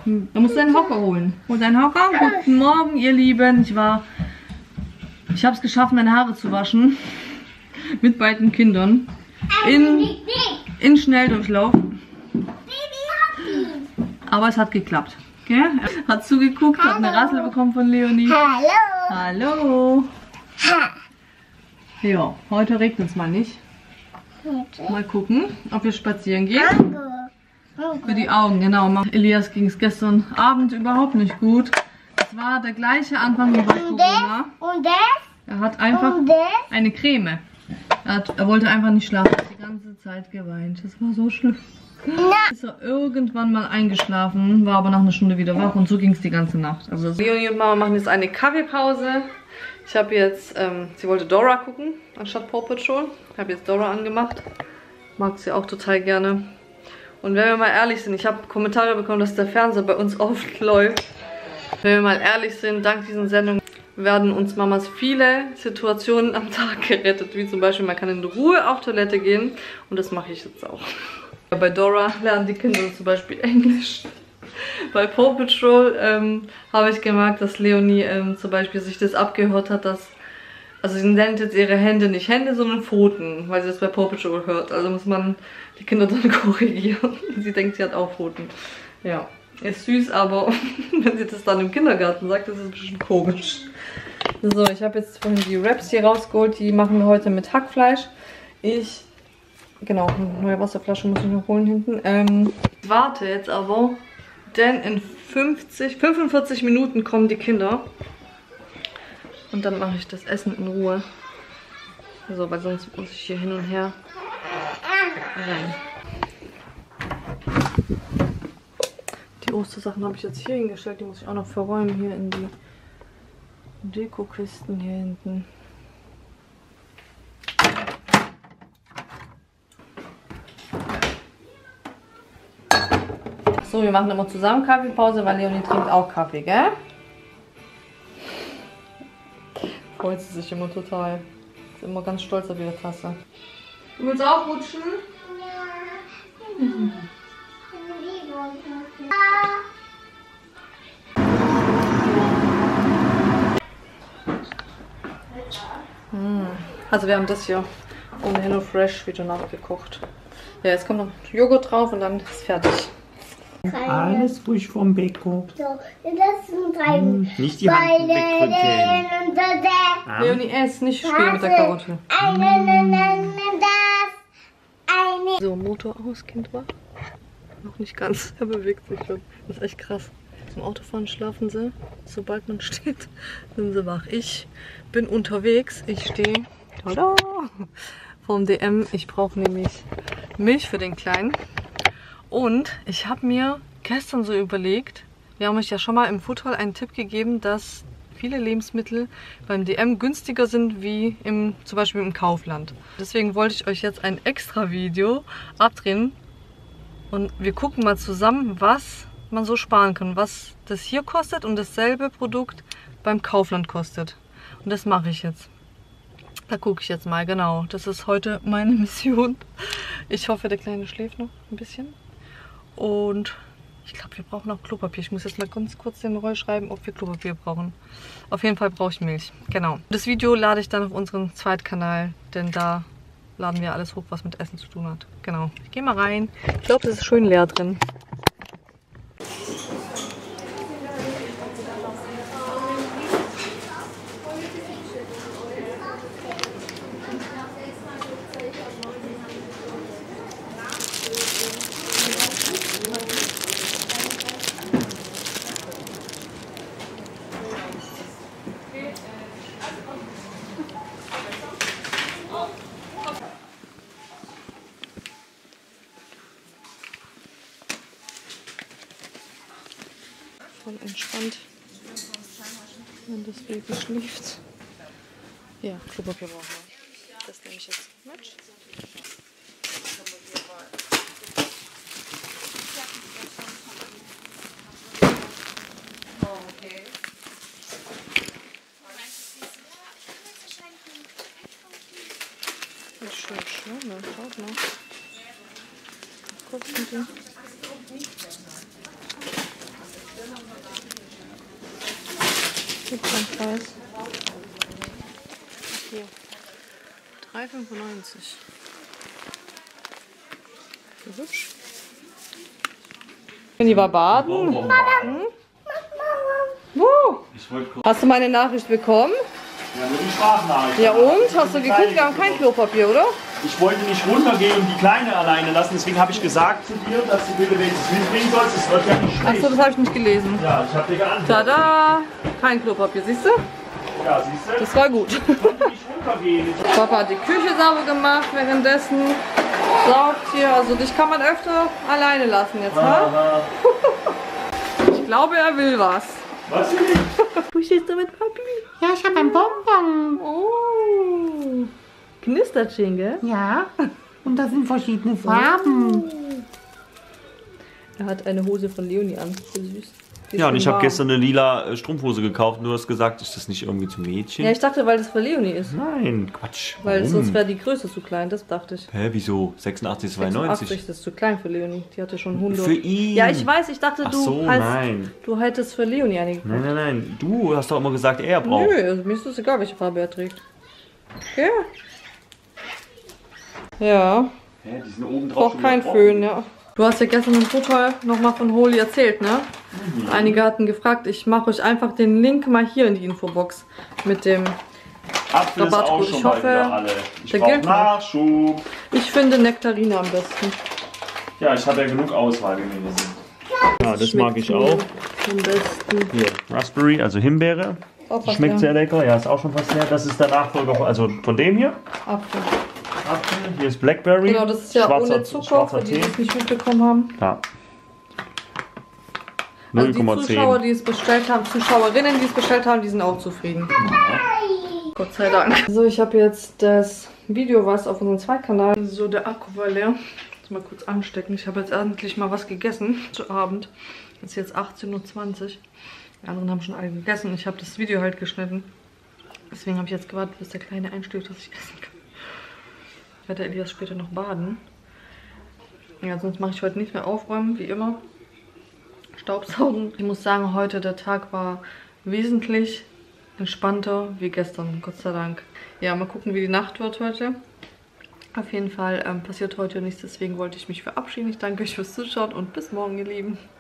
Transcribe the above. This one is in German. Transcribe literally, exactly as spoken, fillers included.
Da musst du deinen Hocker holen. Hol deinen Hocker. Guten Morgen, ihr Lieben. Ich war... Ich habe es geschafft, meine Haare zu waschen. Mit beiden Kindern. In, in Schnelldurchlauf. Aber es hat geklappt. Okay? Hat zugeguckt, hat eine Rassel bekommen von Leonie. Hallo. Hallo. Ja, heute regnet es mal nicht. Mal gucken, ob wir spazieren gehen. Für die Augen, genau. Elias ging es gestern Abend überhaupt nicht gut. Es war der gleiche Anfang wie bei Corona. Und der? Er hat einfach eine Creme. Er, hat, er wollte einfach nicht schlafen. Er hat die ganze Zeit geweint. Das war so schlimm. Ist er irgendwann mal eingeschlafen, war aber nach einer Stunde wieder wach und so ging es die ganze Nacht. Also Leonie und Mama machen jetzt eine Kaffeepause. Ich habe jetzt, ähm, sie wollte Dora gucken, anstatt Paw Patrol. Ich habe jetzt Dora angemacht. Mag sie auch total gerne. Und wenn wir mal ehrlich sind, ich habe Kommentare bekommen, dass der Fernseher bei uns oft läuft. Wenn wir mal ehrlich sind, dank diesen Sendungen werden uns Mamas viele Situationen am Tag gerettet. Wie zum Beispiel, man kann in Ruhe auf Toilette gehen. Und das mache ich jetzt auch. Bei Dora lernen die Kinder zum Beispiel Englisch. Bei Paw Patrol ähm, habe ich gemerkt, dass Leonie ähm, zum Beispiel sich das abgehört hat, dass... Also sie nennt jetzt ihre Hände nicht Hände, sondern Pfoten, weil sie das bei Paw Patrol hört. Also muss man die Kinder dann korrigieren. Sie denkt, sie hat auch Pfoten. Ja, ist süß, aber wenn sie das dann im Kindergarten sagt, das ist ein bisschen komisch. So, ich habe jetzt vorhin die Wraps hier rausgeholt. Die machen wir heute mit Hackfleisch. Ich... Genau, eine neue Wasserflasche muss ich noch holen hinten. Ähm, ich warte jetzt aber, denn in fünfzig, fünfundvierzig Minuten kommen die Kinder. Und dann mache ich das Essen in Ruhe. So, weil sonst muss ich hier hin und her rein. Die Ostersachen habe ich jetzt hier hingestellt. Die muss ich auch noch verräumen hier in die Dekokisten hier hinten. So, wir machen immer zusammen Kaffeepause, weil Leonie trinkt auch Kaffee, gell? Freut sie sich immer total. Ist immer ganz stolz auf ihre Tasse. Du willst auch rutschen? Ja. Mhm. Also wir haben das hier ohne HelloFresh wieder nachgekocht. Ja, jetzt kommt noch Joghurt drauf und dann ist fertig. Alles frisch vom Bäcker. So, das sind drei. Hm, nicht die Hand wegdrücken. Ah. Leonie, ess, nicht spielen mit der Karotte. So, Motor aus, Kind wach. Noch nicht ganz, er bewegt sich schon. Das ist echt krass. Zum Autofahren schlafen sie. Sobald man steht, sind sie wach. Ich bin unterwegs. Ich stehe vom D M. Ich brauche nämlich Milch für den Kleinen. Und ich habe mir gestern so überlegt, wir haben euch ja schon mal im Foodhall einen Tipp gegeben, dass viele Lebensmittel beim D M günstiger sind wie im, zum Beispiel im Kaufland. Deswegen wollte ich euch jetzt ein extra Video abdrehen und wir gucken mal zusammen, was man so sparen kann, was das hier kostet und dasselbe Produkt beim Kaufland kostet. Und das mache ich jetzt. Da gucke ich jetzt mal, genau. Das ist heute meine Mission. Ich hoffe, der Kleine schläft noch ein bisschen. Und ich glaube, wir brauchen auch Klopapier. Ich muss jetzt mal ganz kurz den Roll schreiben, ob wir Klopapier brauchen. Auf jeden Fall brauche ich Milch. Genau. Das Video lade ich dann auf unseren Zweitkanal, denn da laden wir alles hoch, was mit Essen zu tun hat. Genau. Ich gehe mal rein. Ich glaube, das ist schön leer drin. Voll entspannt, wenn das Baby schläft. Ja, Klopapier brauchen wir. Das nehme ich jetzt mit. Okay. Das ist schön schön, ne? Schaut mal. Gucken Sie. Gibt keinen Preis. Hier. drei fünfundneunzig. So hübsch. Die war baden. Hm? Wo? Hast du meine Nachricht bekommen? Ja, nur die Sprachnachricht. Ja und? Hast du geguckt? Wir haben kein Klopapier, oder? Ich wollte nicht runtergehen und die Kleine alleine lassen, deswegen habe ich gesagt zu dir, dass du bitte wenigstens mitbringen sollst. Es wird ja nicht schlecht. Achso, das habe ich nicht gelesen. Ja, ich habe dir geantwortet. Tada! Kein Klopapier, siehst du? Ja, siehst du? Das war gut. Ich wollte nicht runtergehen. Papa hat die Küche sauber gemacht währenddessen. Saugt hier, also dich kann man öfter alleine lassen jetzt, ha? Ich glaube, er will was. Was will ich? Wo stehst du mit Papi? Ja, ich habe ein Bonbon. Oh. Knistertchen, gell? Ja. Und das sind verschiedene Farben. Er hat eine Hose von Leonie an. So süß. Die ist Ja, und schon ich habe warm. gestern eine lila Strumpfhose gekauft und du hast gesagt, ist das nicht irgendwie zum Mädchen? Ja, ich dachte, weil das für Leonie ist. Nein, Quatsch. Weil Warum? sonst wäre die Größe zu klein, das dachte ich. Hä, wieso? sechsundachtzig, zweiundneunzig? achtzig, das ist zu klein für Leonie. Die hatte schon hundert. Für ihn? Ja, ich weiß, ich dachte, Ach du, so, hast, nein. du hättest für Leonie eine gekauft. Nein, nein, nein. Du hast doch immer gesagt, er braucht. Nö, also mir ist es egal, welche Farbe er trägt. Okay. Ja, Hä, die sind oben drauf. braucht schon kein gebrochen. Föhn, ja. Du hast ja gestern im Foto nochmal von Holy erzählt, ne? Mhm. Einige hatten gefragt, ich mache euch einfach den Link mal hier in die Infobox mit dem Apfel ist auch Rabattcode. schon Ich bald hoffe, wieder alle. Ich der brauche gilt noch. Nachschub. Ich finde Nektarine am besten. Ja, ich habe ja genug Auswahl, wie wir hier sind. Ja, das mag ich Schmeckt auch. Am besten. Hier, Raspberry, also Himbeere. Auch was, Schmeckt ja. sehr lecker. Ja, ist auch schon fast leer. Das ist der Nachfolger, also von dem hier. Apfel. Apfel. Hier ist Blackberry. Genau, das ist ja schwarzer, ohne Zucker, schwarzer für die, Tee. die es nicht mitbekommen haben. Ja. Also null Komma die Zuschauer, zehn. die es bestellt haben, Zuschauerinnen, die es bestellt haben, die sind auch zufrieden. Gott sei Dank. So, ich habe jetzt das Video, was auf unserem Zweitkanal. So, der Akku war leer. Jetzt mal kurz anstecken. Ich habe jetzt endlich mal was gegessen zu Abend. Es ist jetzt achtzehn Uhr zwanzig. Die anderen haben schon alle gegessen. Ich habe das Video halt geschnitten. Deswegen habe ich jetzt gewartet, bis der Kleine einschläft, dass ich essen kann. Ich werde Elias später noch baden. Ja, sonst mache ich heute nicht mehr aufräumen, wie immer. Staubsaugen. Ich muss sagen, heute der Tag war wesentlich entspannter wie gestern, Gott sei Dank. Ja, mal gucken, wie die Nacht wird heute. Auf jeden Fall ähm, passiert heute nichts, deswegen wollte ich mich verabschieden. Ich danke euch fürs Zuschauen und bis morgen, ihr Lieben.